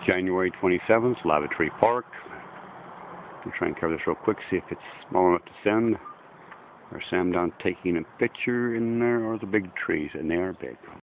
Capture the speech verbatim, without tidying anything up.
January twenty-seventh, Lavatory Park. I'll try and cover this real quick, see if it's small enough to send. Or Sam down taking a picture in there, or the big trees, and they are big.